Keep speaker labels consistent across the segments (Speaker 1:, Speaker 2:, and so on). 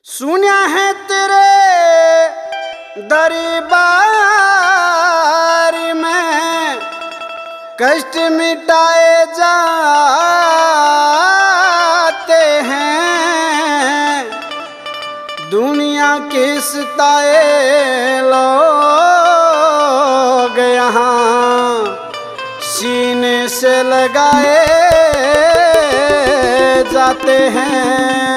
Speaker 1: सुनिया है तेरे दरबार में कष्ट मिटाए जाते हैं। दुनिया के सताए लोग यहाँ सीने से लगाए जाते हैं।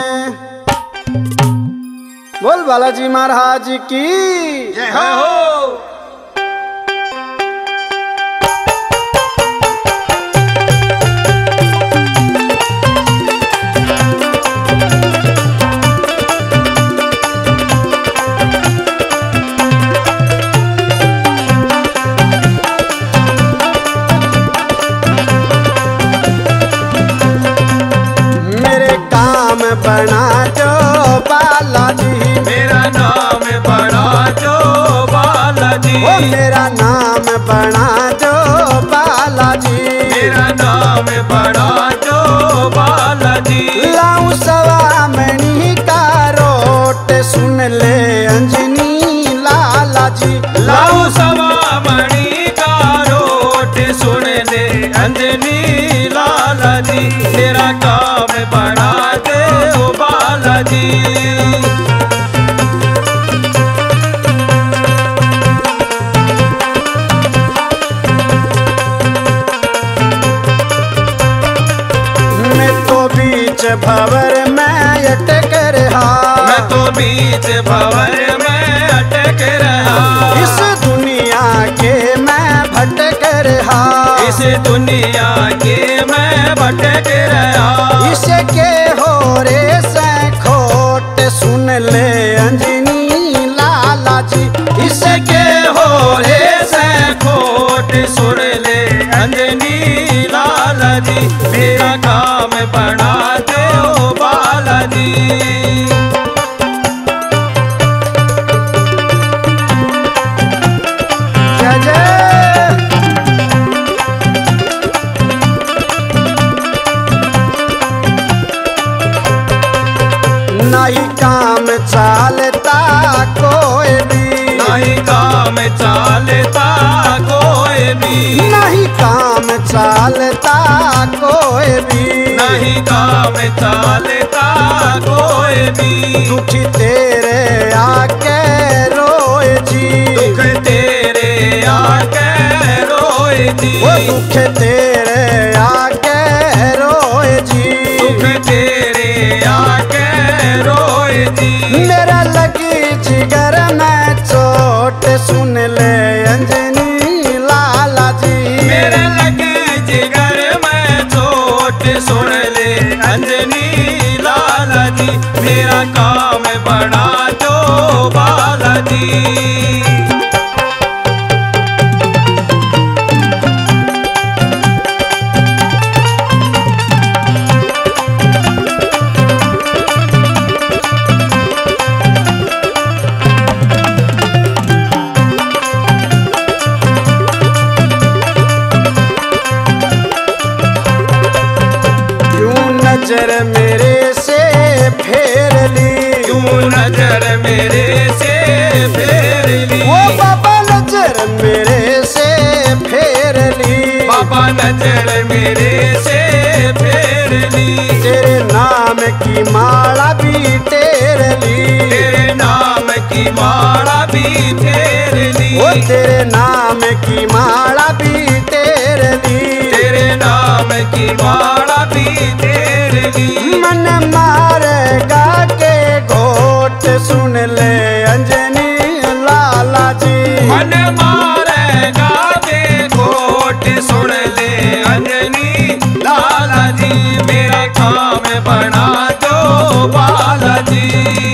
Speaker 1: बोल बालाजी महाराज की
Speaker 2: जय हो।
Speaker 1: बना जो बालाजी,
Speaker 2: मेरा नाम बना जो बालाजी,
Speaker 1: ओ मेरा नाम बना जो बालाजी,
Speaker 2: मेरा नाम बना जो बालाजी।
Speaker 1: लाऊं सवा मणि का रोट सुन ले अंजनी लाला जी,
Speaker 2: लाऊं सवा मणि का रोट सुन ले अंजनी लाला जी। तेरा काम बना दे ओ बालाजी।
Speaker 1: मैं तो बीच भंवर में अटक रहा,
Speaker 2: मैं तो बीच भंवर में अटक रहा।
Speaker 1: इस दुनिया के मैं भटक रहा,
Speaker 2: इस दुनिया के मैं भटक रहा।
Speaker 1: इसके हो रे से खोट सुन ले अंजनी लाला जी,
Speaker 2: इसके हो रे से खोट सुन ले अंजनी लाला जी। मेरा काम बना दे ओ बालाजी।
Speaker 1: जय जय। नहीं काम चालता कोई भी,
Speaker 2: नहीं काम चालता कोई भी,
Speaker 1: नहीं काम चालता कोई भी,
Speaker 2: नहीं काम चालता कोई भी।
Speaker 1: दुखी तेरे आके रोए जी,
Speaker 2: दुख तेरे आके रोए जी,
Speaker 1: वो दुख तेरे आके रोए जी,
Speaker 2: दुख तेरे आके रोए जी।
Speaker 1: मेरा लगी जिगर में चोट सुन ले अंजनी लाला जी,
Speaker 2: मेरे लगे जिगर में चोट सुन ले अंजनी लाला जी। मेरा काम बना दो बालाजी।
Speaker 1: नजर मेरे से फेर ली,
Speaker 2: क्यों नजर मेरे से फेर ली।
Speaker 1: वो बाबा नजर मेरे से फेर ली,
Speaker 2: बाबा नजर मेरे से फेर ली।
Speaker 1: तेरे नाम की माला भी टेर ली,
Speaker 2: तेरे नाम की माला भी फेर ली।
Speaker 1: वो तेरे नाम की माला भी टेर ली,
Speaker 2: तेरे नाम की माला भी फेर ली।
Speaker 1: मन मारेगा के घोट सुन ले अंजनी लाला जी,
Speaker 2: मन मारेगा के घोट सुन ले अंजनी लाला जी। मेरा काम बना दो बालाजी।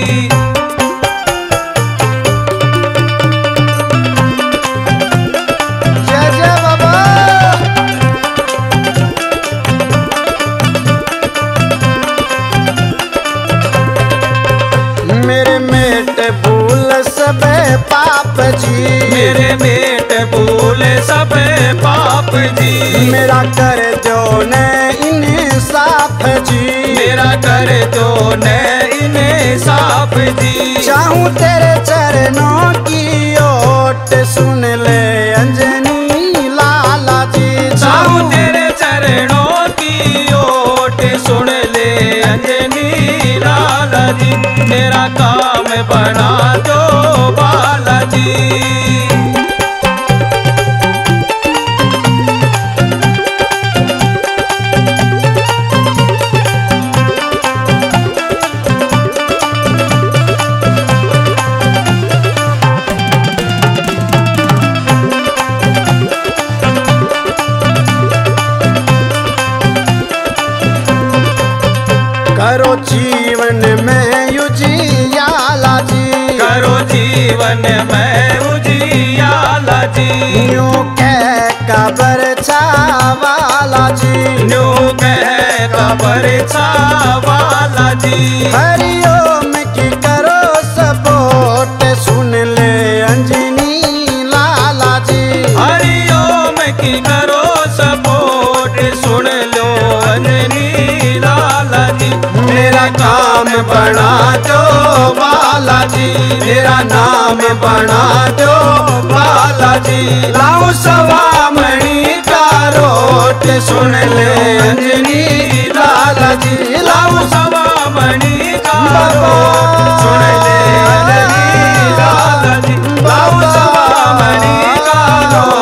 Speaker 1: जय जय बाबा। मेरे मेट भूल सब पाप जी,
Speaker 2: मेरे बेट भूल सब पाप जी।
Speaker 1: मेरा कर जो ने इंसाफ जी,
Speaker 2: मेरा कर दो न इन्हें साफ जी।
Speaker 1: चाहूं तेरे चरणों की ओट सुन ले अंजनी लाला जी।
Speaker 2: चाहूं तेरे चरणों की ओट सुन ले अंजनी लाला जी। मेरा काम बना दो बालाजी।
Speaker 1: करो जीवन में उजियाला जी,
Speaker 2: करो जीवन में उजियाला जी।
Speaker 1: यूं कह कबर छावाला जी,
Speaker 2: न्यू कह कबर छावाला जी।
Speaker 1: हरिओम की करो सपोर्ट सुन ले अंजनी लाला जी।
Speaker 2: हरिओम की करो सपोर्ट सुन लो अंजनी लाला जी।
Speaker 1: मेरा काम बना दो बालाजी, मेरा नाम बना दो बालाजी। लाऊं सवामणि का रोट सुन ले अंजनी लाला जी। लाऊं
Speaker 2: सवामणि का
Speaker 1: रोट
Speaker 2: सुन ले अंजनी लाला जी। लाऊं सवामणि का रोट